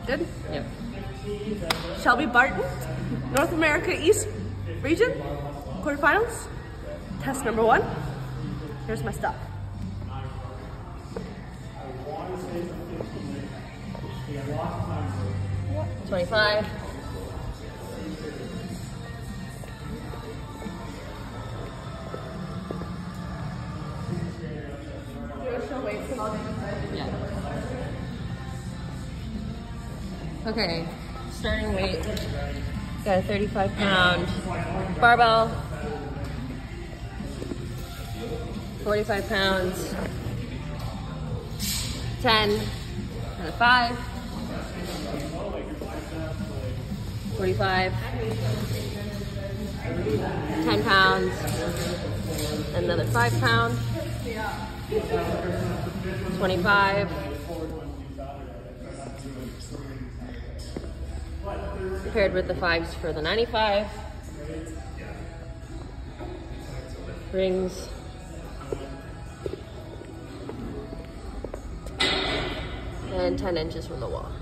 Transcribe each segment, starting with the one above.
Good? Yep. Shelby Barton, North America East Region, quarterfinals. Test number 1. Here's my stuff. Yep. 25. Yeah. Okay, starting weight. Got a 35-pound barbell. 45 pounds. 10 and a 5. 45. 10 pounds. Another 5 pound. 25. Paired with the 5s for the 95. Rings. And 10 inches from the wall.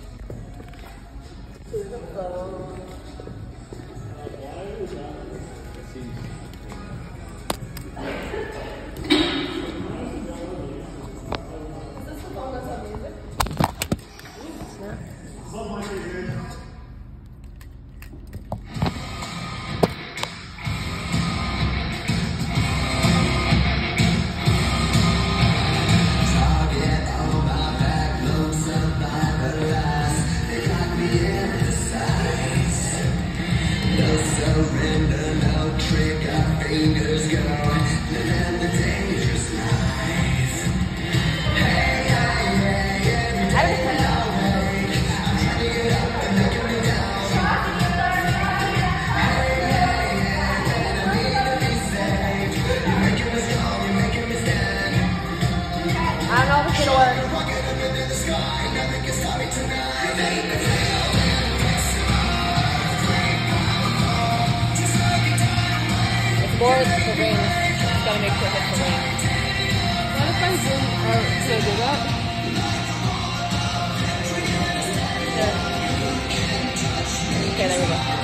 More the ring. Just gotta make sure it hits the ring. What if I zoom out? Can I do that? Yeah. Okay, there we go.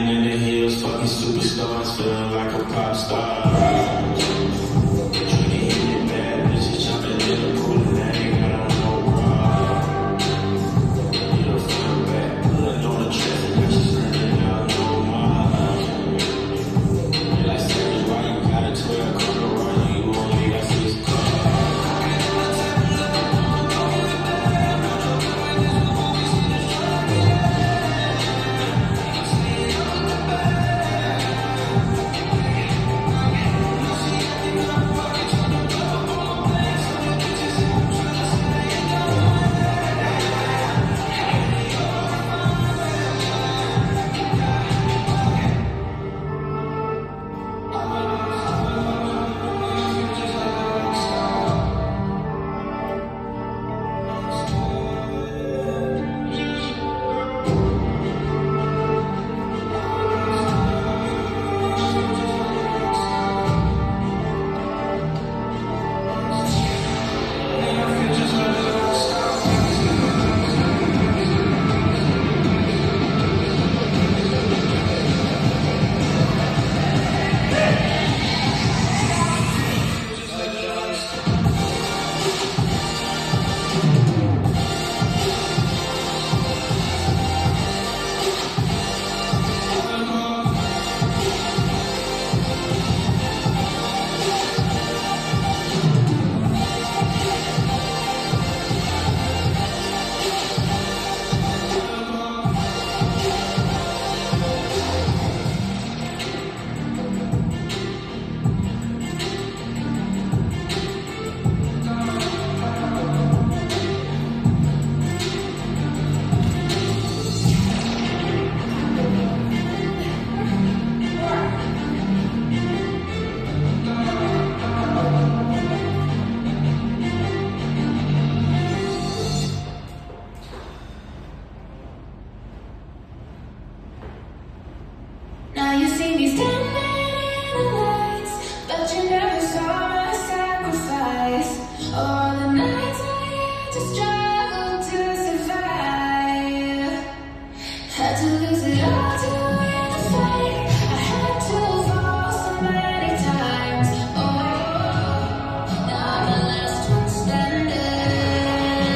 in the hills, fucking superstars, feeling like a pop star. Drinking hitting bad bitches, jumping in the pool, and I ain't got no problem. Need a front back, pulling on the traffic, got you screaming out no more. They like Savage, why you got a 12 corner run, you only got 6 cars. Now you see me standing in the lights, but you never saw my sacrifice. All the nights I had to struggle to survive. Had to lose it all to win the fight. I had to fall so many times. Oh, now I'm the last one standing.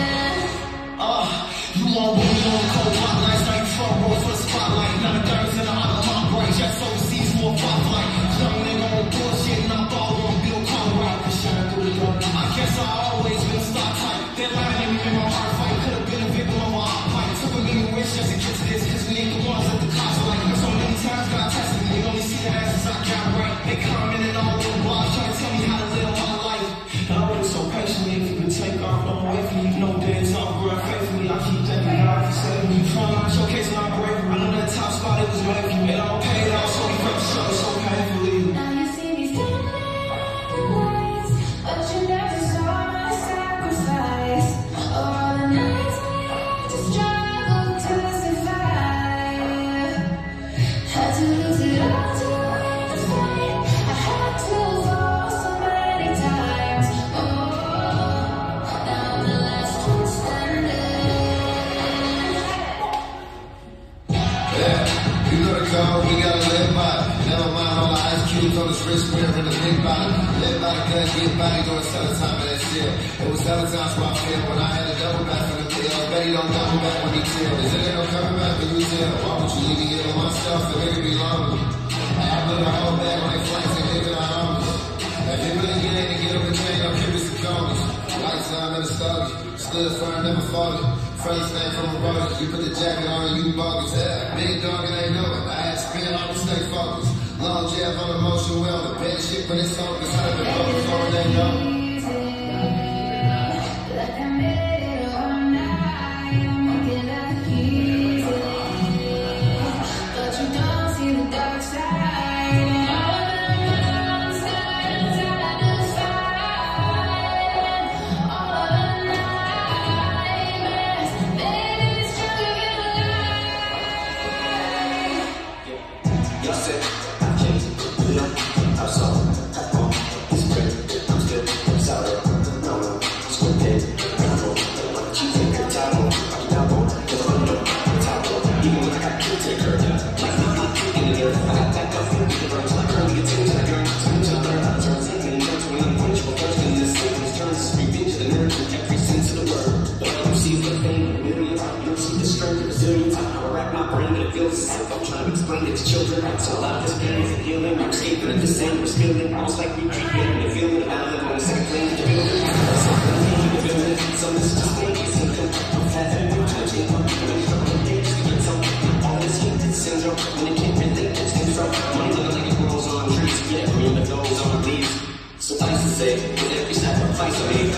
You all want me on cold hot nights, like front row for the spotlight. Now the dirt in the heart of my brain, just overseas for a pop light. Young nigga on bullshit, and I'm all on Bill Conroy. Shine through the dark. I guess I always been a star type. That line ain't even my heart fight. Could have been a victim of my heart fight. Took a million risks just to get to this, cause we ain't the ones at the cops are like. So many times God tested me, they only see the asses I got right. They commenting all over the blog, trying to tell me how to live my life. And I'm really so patiently, if you could take off, don't wait for me. No dead talk, girl, faithfully, I keep thinking God for saving me. Trying to showcase my bravery. I know that top spot, it was made for you. It all paid off, so we felt the struggle so painfully. Now you see me standing in the lights, but you never saw my sacrifice. All the nights I had to struggle to survive. Had to lose it all to win the fight. I had to fall so many times. Oh, now I'm the last one standing. Yeah, you know the code, we gotta live by it. Never mind all the ice cubes on this wrist, we're in the big body. Live by the gun, get body, doing selling time of that shit. It was selling times where I feel when I had a double back for the bill. Bet he don't double back when he chill. Is there no coming back when you tell? Why would you leave me here with myself so it could be longer? I have a whole bag on their flights and living our homies. If you really get in and get up a chain, I'm curious to call me. Lights on in the story, stood firm, never falling. First name from a road, you put the jacket on and you bogus. Yeah, big dog and they know it. I had to spin all the stay focused. Long jab on emotional wellness. Bad shit, but it's focused. How to be focused on they know. Like I made it overnight, I'm walking like easy. But you don't see the dark side. All the monsters I defied. All the nightmares, baby, it's just a life. Y'all said I changed it, you know, I saw, I thought, it's crazy, I'm still brain, but it feels as if I'm trying to explain it to children. So a lot of this pain isn't healing, we're escaping at the same, we're spilling, almost like we creating the feeling of how living on the second plane of the building. Some of this is just fake, it's income. I'm fat, I'm income, I'm struggling days to get some. All this heat, this syndrome, when it can't relate, it stems from money looking like it grows on trees. Yeah, remember those on leaves. Suffice to say, with every sacrifice I made,